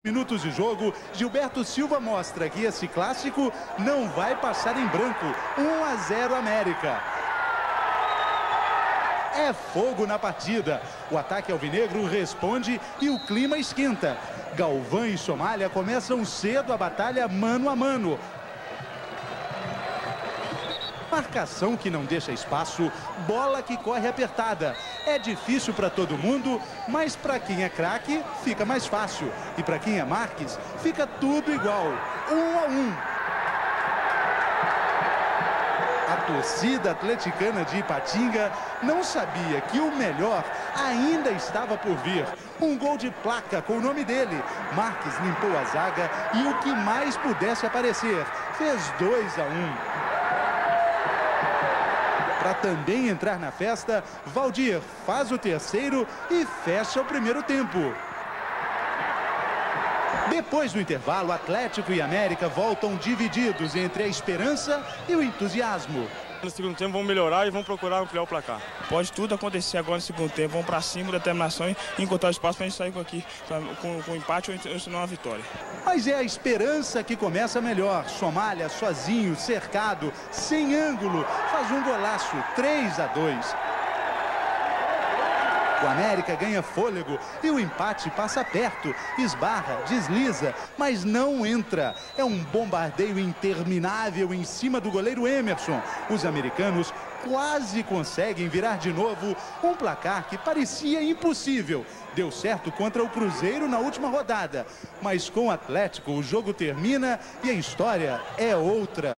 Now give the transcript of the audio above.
Minutos de jogo, Gilberto Silva mostra que esse clássico não vai passar em branco. 1-0 América. É fogo na partida. O ataque alvinegro responde e o clima esquenta. Galvão e Somália começam cedo a batalha mano a mano. Marcação que não deixa espaço, bola que corre apertada. É difícil para todo mundo, mas para quem é craque, fica mais fácil. E para quem é Marques, fica tudo igual. 1-1. A torcida atleticana de Ipatinga não sabia que o melhor ainda estava por vir. Um gol de placa com o nome dele. Marques limpou a zaga e o que mais pudesse aparecer. Fez 2-1. Para também entrar na festa, Valdir faz o terceiro e fecha o primeiro tempo. Depois do intervalo, Atlético e América voltam divididos entre a esperança e o entusiasmo. No segundo tempo vão melhorar e vão procurar ampliar o placar. Pode tudo acontecer agora no segundo tempo. Vão para cima, determinação e encontrar espaço para a gente sair aqui com empate ou senão uma vitória. Mas é a esperança que começa melhor. Somália sozinho, cercado, sem ângulo, faz um golaço, 3-2. O América ganha fôlego e o empate passa perto, esbarra, desliza, mas não entra. É um bombardeio interminável em cima do goleiro Emerson. Os americanos quase conseguem virar de novo um placar que parecia impossível. Deu certo contra o Cruzeiro na última rodada, mas com o Atlético o jogo termina e a história é outra.